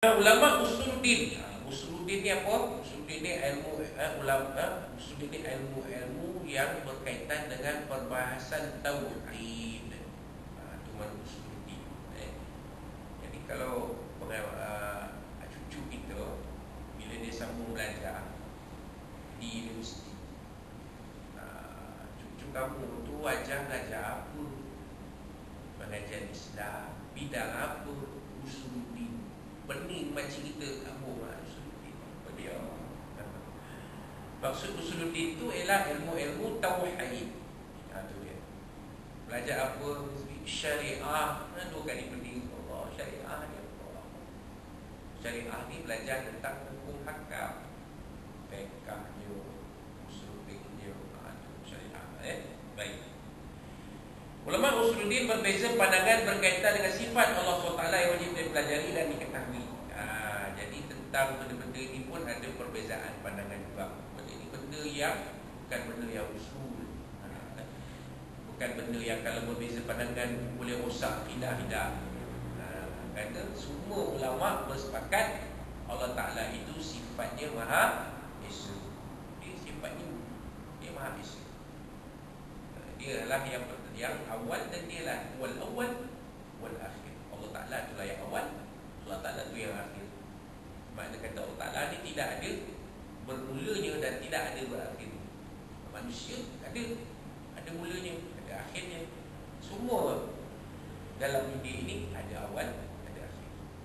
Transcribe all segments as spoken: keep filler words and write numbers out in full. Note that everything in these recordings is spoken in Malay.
Ulama usuluddin. Ha, usuluddin ni apa? Usuluddin ni ilmu eh, ulama eh, usuluddin ni ilmu-ilmu yang berkaitan dengan perbahasan tauhid. Ha, itu mana usuluddin. Eh. Jadi kalau uh, cucu kita bila dia sambung belajar di universiti, uh, cucu kamu tu ajar belajar apa? Pengajian Islam, bidang apa? Usuluddin. Pening macam kita kamu usuluddin. Apa dia? Maksud usuluddin itu ialah ilmu-ilmu tauhid. Ha, tu dia. Belajar apa? Syariah. Ha, dua kali pening. Allah, syariah ni apa? Syariah ni belajar tentang hukum hakam. Fiqhnya, usuluddinnya. Ha, tu syariah. Eh? Baik. Ulama usuluddin berbeza pandangan berkaitan dengan sifat Allah subhanahu wa taala yang wajib dipelajari dan diketahui. Ha, jadi tentang benda-benda ini pun ada perbezaan pandangan juga. Benda ini benda yang bukan benda yang usul. Ha, bukan benda yang kalau berbeza pandangan boleh rosak akidah tidak. Ha, kerana semua ulama bersepakat Allah Taala itu sifatnya Maha Esa. Dia sifatnya dia Maha Esa. Dia adalah yang yang awal dan dia lah wal awal wal akhir. Allah Taala itulah yang awal, Allah Taala itu yang akhir. Makna kata Allah Taala ni tidak ada bermulanya dan tidak ada berakhir. Manusia ada ada mulanya, ada akhirnya. Semua dalam dunia ini ada awal, ada akhir.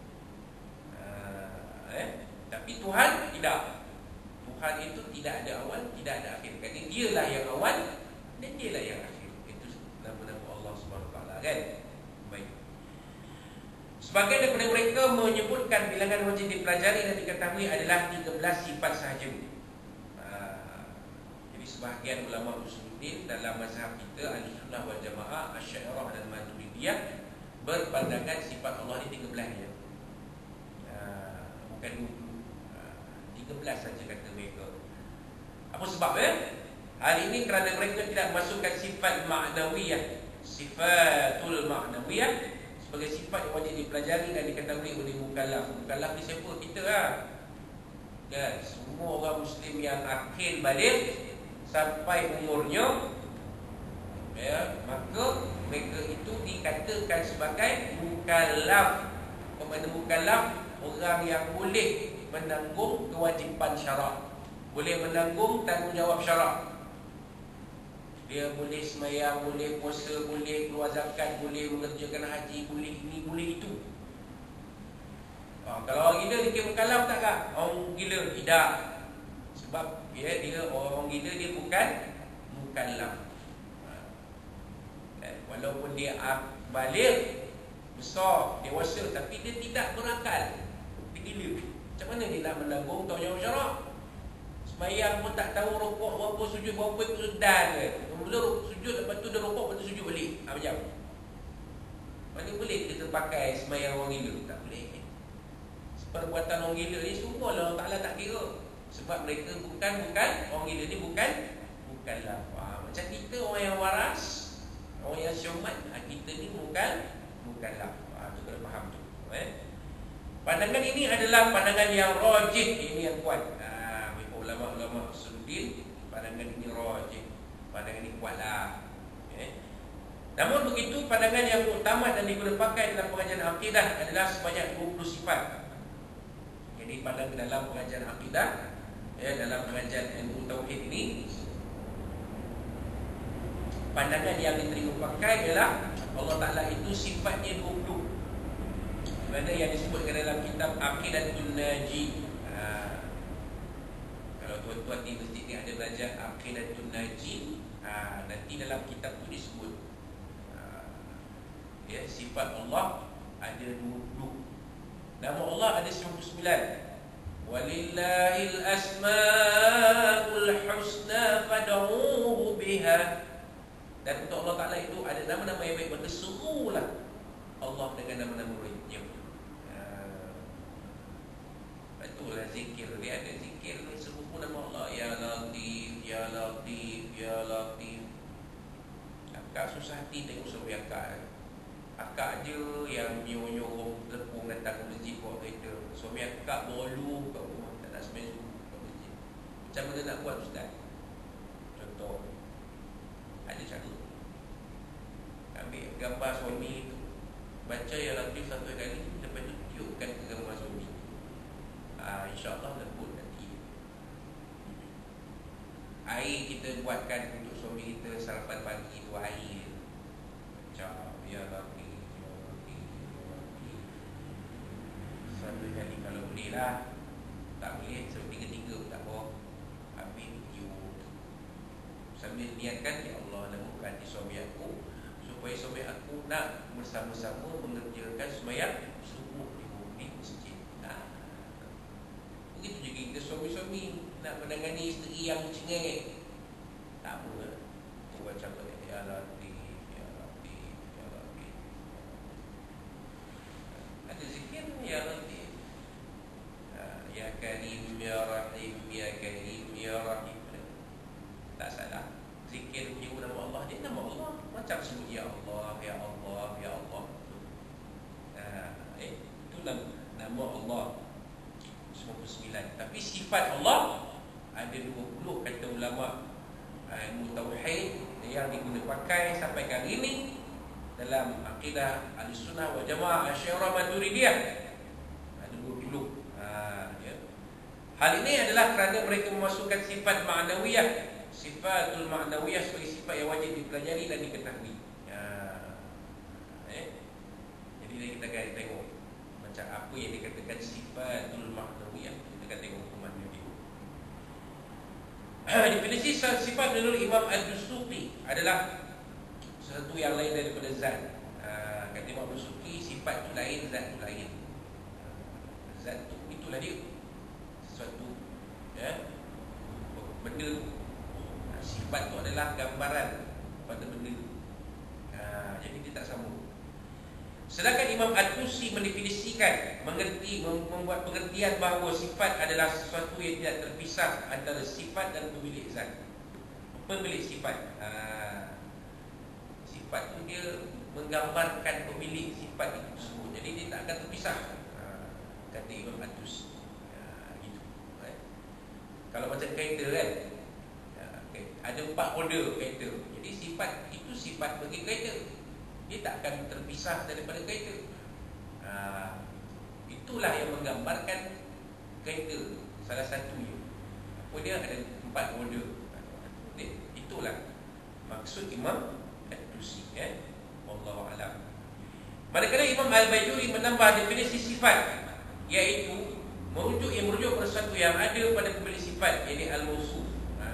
Uh, eh? Tapi Tuhan tidak. Tuhan itu tidak ada awal, tidak ada akhir. Kerana dialah yang awal dan dialah yang akhir. Nama-nama Allah subhanahu wa taala, kan? Baik. Sebagian daripada mereka menyebutkan bilangan wajib dipelajari dan diketahui adalah tiga belas sifat sahaja. Ha, jadi sebahagian ulama usuluddin dalam mazhab kita Ahlussunnah wal Jamaah, Asy'ariyah dan Maturidiyah berpandangan sifat Allah ni tiga belas je. Ha, bukan dua puluh. Ha, tiga belas saja kata mereka. Apa sebabnya? Hal ini kerana mereka tidak memasukkan sifat ma'nawiyah, sifatul ma'nawiyah sebagai sifat yang wajib dipelajari dan diketahui oleh mukallaf. Mukallaf ni siapa? Kita lah. Dan semua orang Muslim yang akil balik sampai umurnya, ya, maka mereka itu dikatakan sebagai mukallaf. Pemana mukallaf? Orang yang boleh menanggung kewajipan syarak, boleh menanggung tanggungjawab syarak. Dia boleh semayang, boleh puasa, boleh keluar zakat, boleh mengerjakan haji, boleh ini, boleh itu. Ha, kalau orang gila dia mukallaf tak kak? Orang gila tidak. Sebab ya, dia orang gila dia bukan mukallaf. Ha. Walaupun dia balik besar, dewasa, tapi dia tidak berakal. Dia gila. Macam mana dia nak menanggung tanggungjawab syarak? Semayang pun tak tahu rokok berapa, sujud berapa, itu sudah ke. Mula sujud, lepas tu dia rokok, lepas tu sujud balik. Ha, macam mana boleh kita pakai semayang orang gila? Tak boleh. Perbuatan orang gila ni semua Allah Ta'ala tak kira. Sebab mereka bukan, bukan orang gila ni bukan bukanlah. Ha, macam kita orang yang waras, orang yang syomat, ha, kita ni bukan bukanlah. Ha, tu kena faham tu. Eh? Pandangan ini adalah pandangan yang rajih, ini yang kuat. Ulama-ulama usuluddin pandangan ini rajih, pandangan ini kuatlah. Okay. Namun begitu, pandangan yang utama dan diguna pakai dalam pengajian akidah adalah sebanyak dua puluh sifat. Jadi pandangan dalam pengajian akidah, ya, dalam pengajian ilmu tauhid ini, pandangan yang diterima pakai ialah Allah Ta'ala itu sifatnya dua puluh. Mana yang disebutkan dalam kitab Aqidatul Naji. Kalau tuan-tuan di masjid ni ada belajar Aqidatul Naji, ha, nanti dalam kitab tu disebut, ha, ya, sifat Allah ada dua puluh. Nama Allah ada sembilan puluh sembilan. Walillahil asmaul husna fad'uhu biha. Dan untuk Allah Ta'ala itu ada nama-nama yang baik, maka serulah Allah dengan nama-nama baiknya. Ha, itulah zikir. Dia ada zikir seru nama Allah, ya Latif, ya Latif, ya Latif. Akak susah hati tengok suruh akak. Akak je yang nyuruh-nyuruh tepung datang ke masjid buat kereta. Suami cakap berulu kat rumah, tak nak sembahyang subuh kat masjid. Macam mana nak buat ustaz? Contoh, ada cara. Ambil gambar suami tu, baca ya Latif satu kali, lepas tu tiupkan ke gambar suami. Ah, InsyaAllah lembut nanti. Air kita buatkan untuk suami kita sarapan pagi tu air. Macam ya Latif, ya Latif, ya Latif. Satu kali kalau boleh lah. Tak boleh, tiga-tiga pun tak apa. Ambil tiup. Sambil niatkan, ya Allah, lembutkan di suami aku, supaya suami aku nak bersama-sama mengerjakan sembahyang subuh di masjid. Nah, begitu juga kita suami-suami nak menangani isteri yang cengeng. Tak apa, tu macam mana? Ya Latif, ya Latif, ya Latif. Ada zikir ya Latif, ya Karim, ya Rahim, ya Karim, ya Rahim. Tak salah. Zikir menyebut nama Allah, dia nama Allah. Macam sebut ya Allah, ya Allah, ya Allah. Nah, eh, itu nama Allah sembilan puluh sembilan. Tapi sifat Allah ada dua puluh kata ulama ilmu tauhid yang digunakan pakai sampai kali ini dalam akidah Ahlussunnah wal Jamaah Asy'ariyah Maturidiyah. Ada dua puluh. Ha, ya. Hal ini adalah kerana mereka memasukkan sifat ma'nawiyah, sifatul ma'nawiyah sebagai sifat yang wajib dipelajari dan diketahui. Ya. Eh? Jadi kita akan tengok macam apa yang dikatakan sifatul ma'nawiyah. Kita akan tengok hukumannya dia. Definisi sifat menurut Imam Ad-Dusuqi adalah sesuatu yang lain daripada zat. Ha, kata Imam Ad-Dusuqi, sifat tu lain, zat tu lain. Zat tu itulah dia, sesuatu ya, benda. Sifat itu adalah gambaran pada benda. Ha, jadi dia tak sama. Sedangkan Imam Al-Tusi mendefinisikan, mengerti, membuat pengertian bahawa sifat adalah sesuatu yang tidak terpisah antara sifat dan pemilik zat. Pemilik sifat. Ha, sifat itu dia menggambarkan pemilik sifat itu tersebut. Jadi dia tak akan terpisah. Ha, kata Imam Al-Tusi. Ha, gitu. Ha. Kalau macam kereta kan, ada empat model kereta. Jadi sifat itu sifat bagi kereta. Dia tak akan terpisah daripada kereta. Ha, itulah yang menggambarkan kereta. Salah satunya. Apa dia? Ada empat model. Itulah maksud Imam Ad-Dusi. Ya? Wallahu a'lam. Manakala Imam Al-Bajuri menambah definisi sifat, iaitu merujuk yang merujuk pada sesuatu yang ada pada pemilik sifat, iaitu al-mawsuf.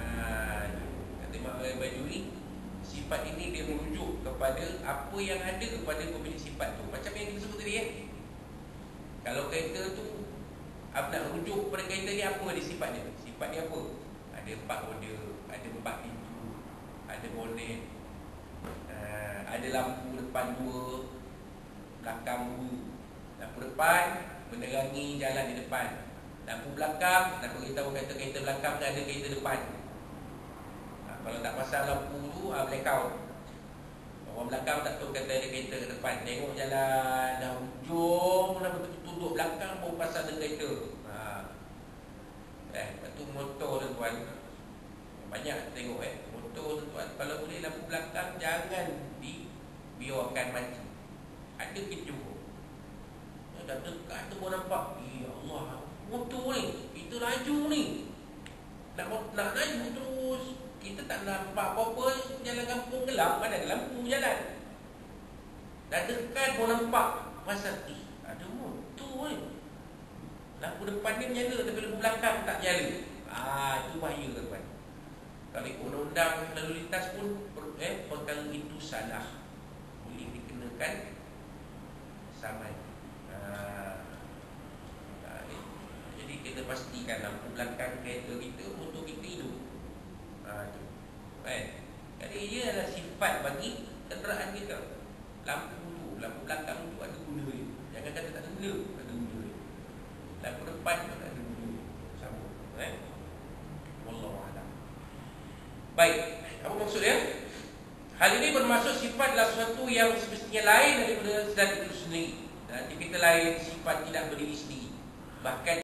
Al-Bajuri, sifat ini dia merujuk kepada apa yang ada kepada pemilik sifat tu. Macam yang kita sebut tadi ya. Kalau kereta tu apa nak rujuk kepada kereta ni, apa dia sifat dia? Sifat dia apa? Ada empat roda, ada empat pintu, ada bonet, uh, ada lampu depan dua, belakang dua. Lampu depan menerangi jalan di depan. Lampu belakang nak beritahu kereta-kereta belakang ada kereta depan. Kalau tak pasang lampu tu, ah, blackout. Orang belakang tak tahu kata ada kereta ke depan. Tengok jalan dah hujung, dah betul-betul duduk belakang baru pasang ada kereta. Ha. Eh, lepas tu motor tuan-tuan. Banyak tengok eh, motor tuan-tuan. Kalau boleh lampu belakang jangan dibiarkan mati. Ada pintu. Dah dekat tu baru nampak. Ya Allah, motor ni, kita laju ni. Nak, nak laju terus. Kita tak nampak apa-apa, jalan kampung gelap, mana ada lampu jalan. Dah dekat pun nampak. Masa tu ada motor ni. Lampu depan ni menyala, tapi lampu belakang tak nyala. Ah, itu bahaya tuan. Kalau ikut undang-undang lalu lintas pun eh, perkara itu salah, boleh dikenakan saman. Ah, ah, eh. Jadi kita pastikan lampu belakang kereta kita, motor kita hidup. Ha, tu. Eh, jadi ia adalah sifat bagi kenderaan kita. Lampu tu, lampu belakang tu ada guna dia. Jangan kata tak ada guna, ada guna dia. Lampu depan pun ada guna dia. Sama. Eh? Wallahu a'lam. Baik, apa maksud dia? Hal ini bermaksud sifat adalah sesuatu yang semestinya lain daripada zat itu sendiri. Nanti kita lain, sifat tidak berdiri sendiri. Bahkan